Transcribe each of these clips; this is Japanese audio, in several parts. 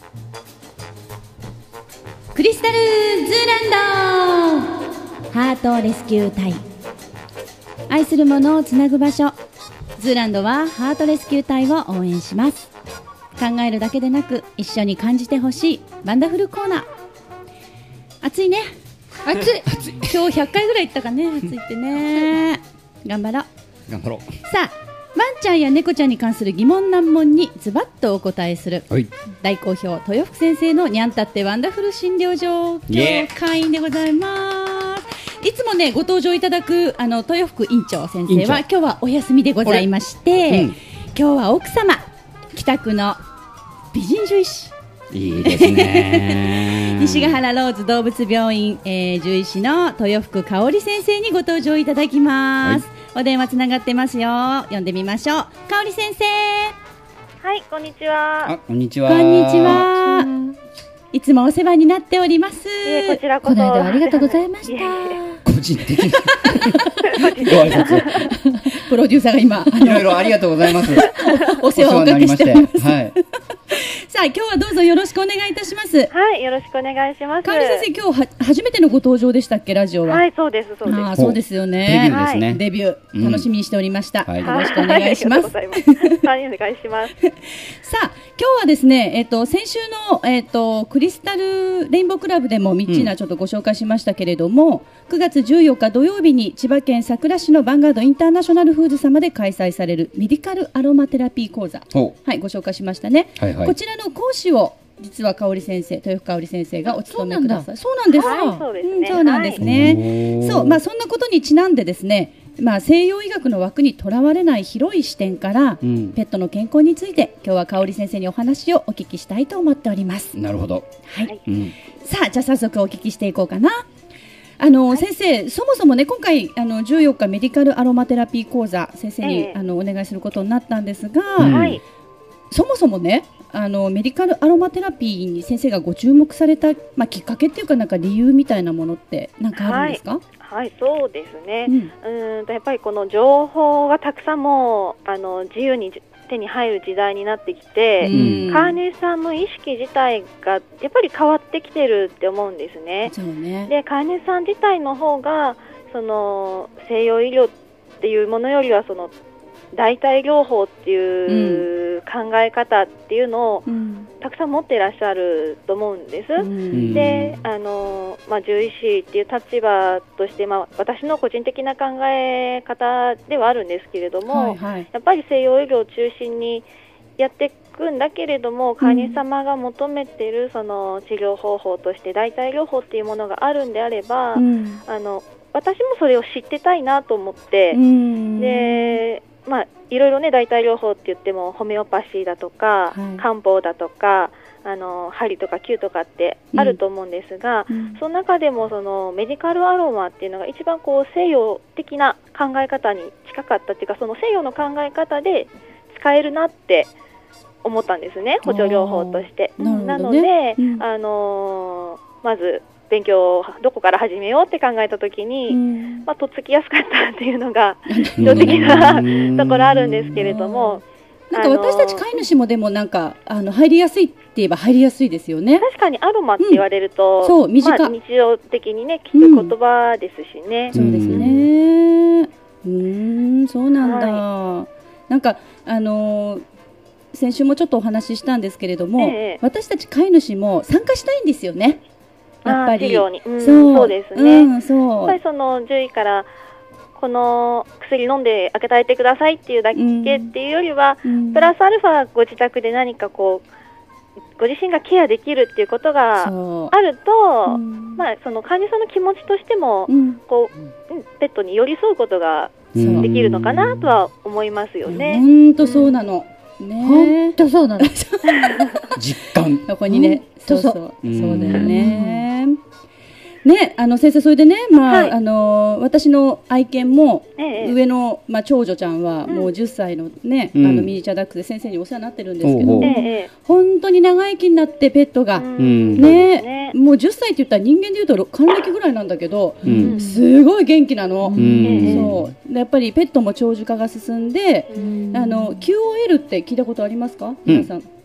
クリスタルズーランドハートレスキュー隊、愛する者をつなぐ場所。ズーランドはハートレスキュー隊を応援します。考えるだけでなく一緒に感じてほしいワンダフルコーナー。暑いね、暑い今日100回ぐらい行ったかね、暑いってね。頑張ろう。さあ、ワンちゃんや猫ちゃんに関する疑問難問にズバッとお答えする、はい、大好評豊福先生のにゃんたってワンダフル診療所、今日会員でございます。いつもねご登場いただく豊福院長先生は今日はお休みでございまして、今日は奥様北区の美人獣医師、 いいですね西ヶ原ローズ動物病院、獣医師の豊福香織先生にご登場いただきます、はい、お電話つながってますよ。呼んでみましょう。香織先生。 はい、こんにちは。 こんにちは。 こんにちは。いつもお世話になっております。 こちらこそ。 この間ありがとうございました。 個人的なご挨拶。 プロデューサーが今いろいろありがとうございます。 お世話をおかけしております。 はい。 さあ、今日はどうぞよろしくお願いいたします。 はい、よろしくお願いします。 香織先生、今日初めてのご登場でしたっけ、ラジオは。 はい、そうです、そうです。 あ、そうですよね。 デビューですね。 デビュー、楽しみにしておりました。 はい、 よろしくお願いします。 はい、お願いします。 さあ、今日はですね、先週のクリスタルレインボークラブでもミッチーナちょっとご紹介しましたけれども、9月14日土曜日に千葉県佐倉市のヴァンガードインターナショナルフーズ様で開催されるメディカルアロマテラピー講座、はい、ご紹介しましたね。はいはい、こちらの講師を実は香織先生、豊福香織先生がお務めください。そうなんです。 そうですね。 そうなんですね。そう、まあそんなことにちなんでですね、まあ西洋医学の枠にとらわれない広い視点から、ペットの健康について今日は香織先生にお話をお聞きしたいと思っております。 なるほど。 はい。さあ、じゃあ早速お聞きしていこうかな。先生、そもそもね、今回14日メディカルアロマテラピー講座先生に、お願いすることになったんですが、そもそもね、メディカルアロマテラピーに先生がご注目された、まあ、きっかけっていうか、なんか理由みたいなものって何かあるんですか？ はい、そうですね。やっぱりこの情報がたくさんも自由に手に入る時代になってきて、飼い主さんの意識自体がやっぱり変わってきてるって思うんですね。 そうね。で、 飼い主さん自体の方がその西洋医療っていうものよりはその代替療法っていう考え方っていうのをたくさん持っていらっしゃると思うんです。で、獣医師っていう立場として、私の個人的な考え方ではあるんですけれども、やっぱり西洋医療を中心にやっていくんだけれども、飼い主様が求めているその治療方法として代替療法っていうものがあるんであれば、私もそれを知ってたいなと思って、で、いろいろね、代替療法って言ってもホメオパシーだとか、漢方だとか針とか灸とかってあると思うんですが、その中でもそのメディカルアロマっていうのが一番こう西洋的な考え方に近かったっていうか、その西洋の考え方で使えるなって思ったんですね、補助療法として。なので、まず勉強をどこから始めようって考えたときに、とっつきやすかったっていうのが正直なところあるんですけれども、 なんか私たち飼い主もでもなんか入りやすいって言えば入りやすいですよね。 確かにアロマって言われると、 そう日常的にね聞く言葉ですしね。 そうですね。そうなんだ。なんか先週もちょっとお話ししたんですけれども、私たち飼い主も参加したいんですよね。やっぱり治療に、そうですね。やっぱりその獣医からこの薬飲んであげてくださいっていうだけっていうよりは、プラスアルファご自宅で何かこうご自身がケアできるっていうことがあると、その患者さんの気持ちとしてもこうペットに寄り添うことができるのかなとは思いますよね。 本当そうなの。 本当そうなの。 実感。 ここにね、そうだよね。ね、先生、それでね、私の愛犬も、上の、長女ちゃんはもう10歳のね、ミニチュアダックスで先生にお世話になってるんですけど、本当に長生きになってペットが、ね、もう10歳って言ったら人間で言うと還暦ぐらいなんだけど、すごい元気なの。そうやっぱりペットも長寿化が進んで、QOL って聞いたことありますか、皆さん。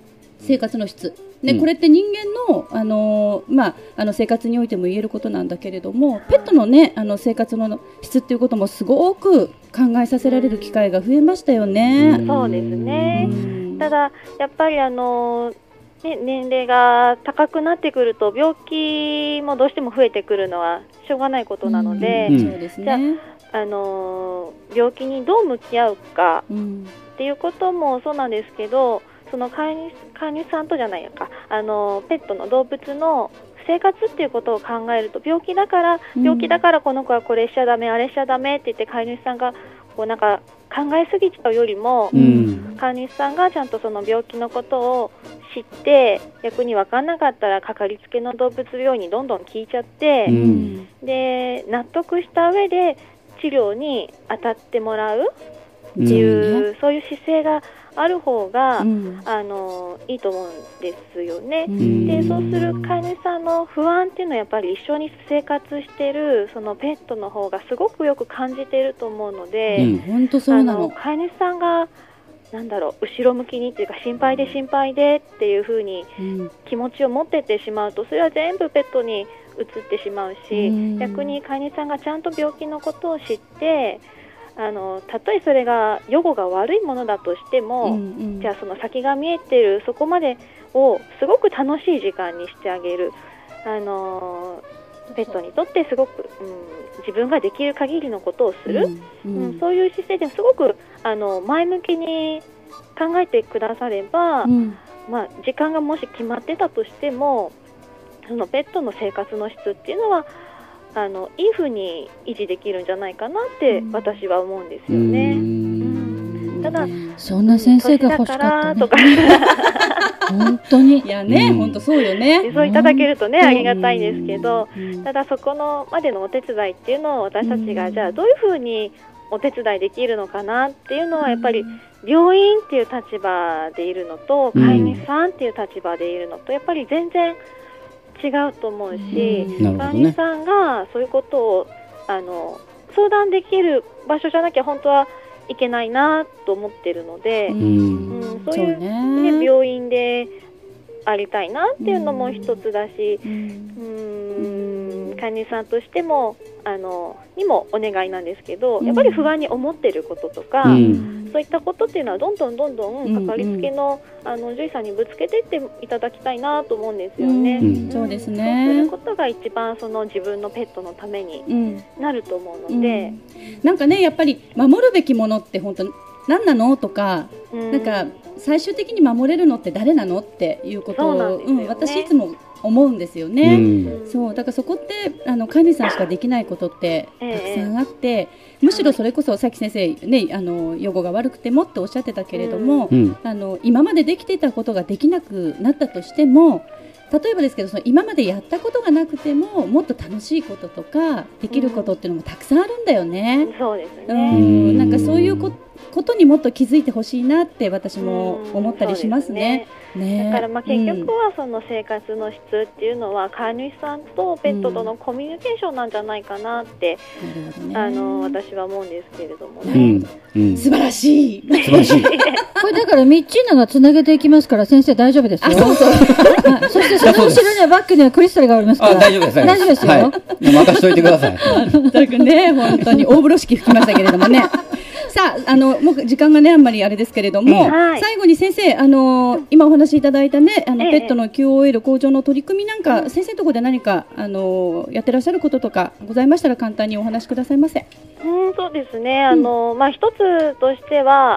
生活の質、ね、これって人間の、生活においても言えることなんだけれども、ペットのね生活の質っていうこともすごく考えさせられる機会が増えましたよね。 そうですね。ただやっぱり年齢が高くなってくると病気もどうしても増えてくるのはしょうがないことなので、 そうですね。 じゃあ、病気にどう向き合うかっていうこともそうなんですけど、その飼い主さんとじゃないか、ペットの動物の生活っていうことを考えると、病気だからこの子はこれしちゃダメあれしちゃダメって言って飼い主さんがこうなんか考えすぎちゃうよりも、飼い主さんがちゃんとその病気のことを知って、逆に分からなかったらかかりつけの動物病院にどんどん聞いちゃって、で納得した上で治療に当たってもらうっていう、そういう姿勢がある方が、いいと思うんですよね。でそうする飼い主さんの不安っていうのはやっぱり一緒に生活してるそのペットの方がすごくよく感じていると思うので、 本当そうなの。 飼い主さんが後ろ向きにっていうか心配でっていう風に気持ちを持ってってしまうと、それは全部ペットに移ってしまうし、逆に飼い主さんがちゃんと病気のことを知って、たとえそれが予後が悪いものだとしても、じゃあその先が見えているそこまでをすごく楽しい時間にしてあげる、ペットにとってすごく、自分ができる限りのことをする、そういう姿勢ですごく前向きに考えてくだされば、時間がもし決まってたとしても、そのペットの生活の質っていうのはいい風に維持できるんじゃないかなって私は思うんですよね。ただそんな先生が欲しかったね。 とか本当にいやね、本当そうよね。 そういただけるとね、ありがたいんですけど、ただそこのまでのお手伝いっていうのを私たちがじゃあどういう風にお手伝いできるのかなっていうのは、やっぱり病院っていう立場でいるのと飼い主さんっていう立場でいるのとやっぱり全然違うと思うし、飼い主さんがそういうことを相談できる場所じゃなきゃ本当はいけないなと思ってるので、そういう、病院でありたいなっていうのも一つだし、飼い主さんとしてもにもお願いなんですけど、やっぱり不安に思ってることとか、そういったことっていうのはどんどんかかりつけの獣医さんにぶつけてっていただきたいなと思うんですよね。 そうですね。 そうすることが一番その自分のペットのためになると思うので、 なんかね、やっぱり守るべきものって本当何なのとか、なんか最終的に守れるのって誰なのっていうことを、私いつも思うんですよね。そうだからそこって飼い主さんしかできないことってたくさんあって、むしろそれこそさっき先生ね、予後が悪くてもっておっしゃってたけれども、今までできていたことができなくなったとしても、例えばですけど、その今までやったことがなくてももっと楽しいこととかできることっていうのもたくさんあるんだよね。 そうですね。 なんかそういうことにもっと気づいてほしいなって私も思ったりしますね。 だから結局はその生活の質っていうのは飼い主さんとペットとのコミュニケーションなんじゃないかなって、私は思うんですけれどもね。 素晴らしい。 これだからミッチーナがつなげていきますから、先生大丈夫ですよ。そしてその後ろにはバックにはクリスタルがありますから。 大丈夫です。 大丈夫ですよ。 任しといてください。 全くね、本当に大風呂敷吹きましたけれどもね。さあ、もう時間がねあんまりあれですけれども、最後に先生、今お話しいただいたね、ペットの QOL 向上の取り組みなんか、先生のところで何かやってらっしゃることとかございましたら簡単にお話しくださいませ。 そうですね。一つとしては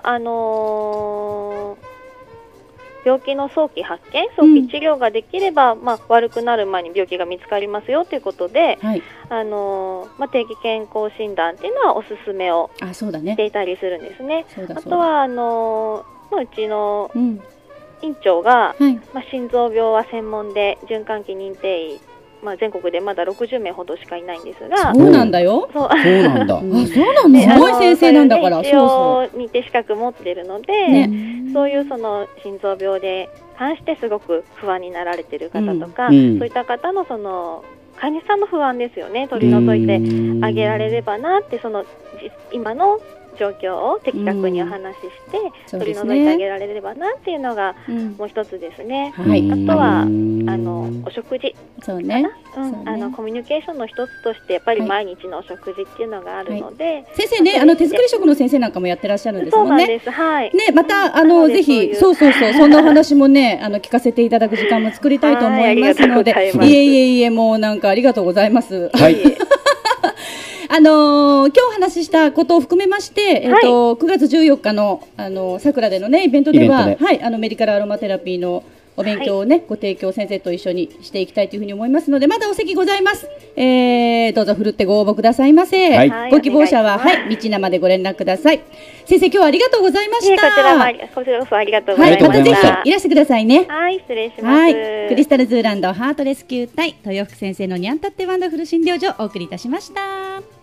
病気の早期発見、早期治療ができれば、悪くなる前に病気が見つかりますよということで、定期健康診断っていうのはおすすめをしていたりするんですね。あとはうちの院長が、心臓病は専門で循環器認定医、全国でまだ60名ほどしかいないんですが、 そうなんだよ。 そうなんだ。 そうなんだ。すごい先生なんだから。 一応認定資格持っているので、そういうその心臓病で関してすごく不安になられている方とか、そういった方のその飼い主さんの不安ですよね、取り除いてあげられればなって、その今の状況を的確にお話しして取り除いてあげられればなっていうのがもう一つですね。あとはお食事、 そうね、 コミュニケーションの一つとしてやっぱり毎日のお食事っていうのがあるので、 先生ね、手作り食の先生なんかもやってらっしゃるんですもんね。 そうなんです。はい。 ね、またぜひそんなお話もね聞かせていただく時間も作りたいと思いますので、いえもうなんかありがとうございます。はい。今日お話ししたことを含めまして、9月14日の桜でのねイベントでは、メディカルアロマテラピーのお勉強をね、ご提供先生と一緒にしていきたいというふうに思いますので、まだお席ございます。どうぞふるってご応募くださいませ。ご希望者は道生でご連絡ください。先生、今日はありがとうございました。 こちらこそありがとうございました。 またぜひいらしてくださいね。 はい、失礼します。 クリスタルズーランドハートレスキュー隊豊福先生のニャンタってワンダフル診療所をお送りいたしました。